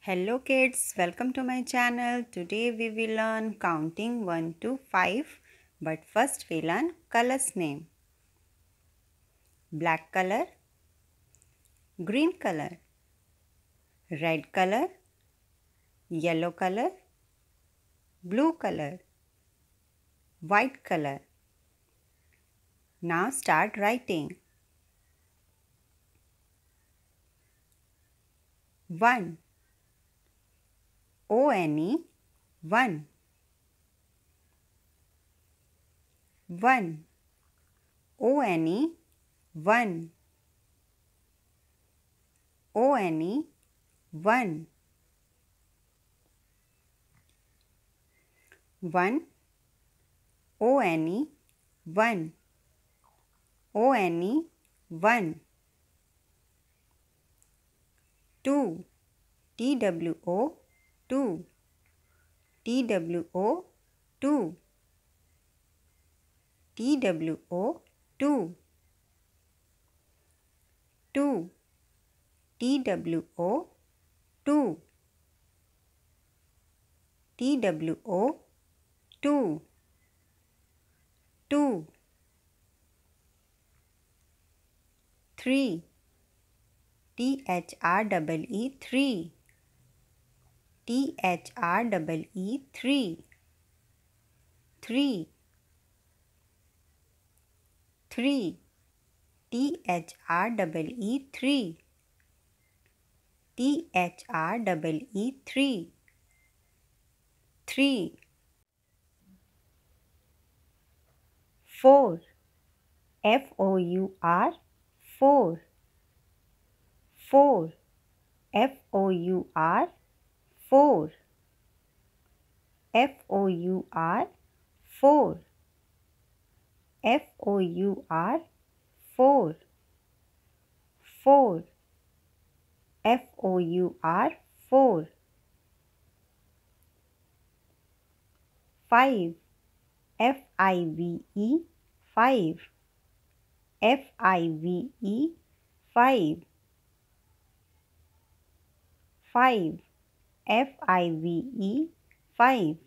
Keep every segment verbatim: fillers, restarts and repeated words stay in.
Hello kids, welcome to my channel. Today we will learn counting one to five, but first we learn colors name. Black color, green color, red color, yellow color, blue color, white color. Now start writing. One, O N E, one. One, O N E, one. O N E, one. One, O N E, one. O N E, one. Two, T W O, two. T W O, two. T W O, two. Two, T W O, two. T W O, two. Two. Three, T H R E E, three. T H R E E, three. Three. Three, T H R E E, three. T H R E E, three. Three. Four, F O U R, four. Four, F O U R, four. F O U R, four. F O U R, four. Four, F O U R, four. Five, F I V E, five. F I V E, five. Five, F I V E, five.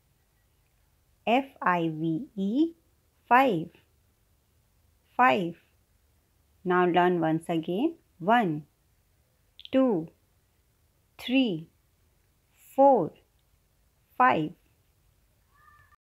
F I V E, five. Five. Now learn once again. One, two, three, four, five.